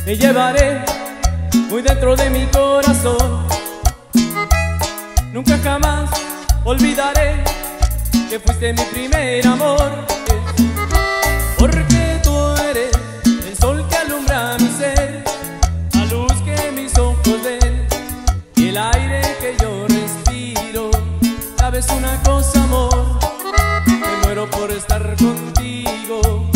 Te llevaré muy dentro de mi corazón. Nunca jamás olvidaré que fuiste mi primer amor. Porque tú eres el sol que alumbra mi ser, la luz que mis ojos ven y el aire que yo respiro. ¿Sabes una cosa, amor? Me muero por estar contigo.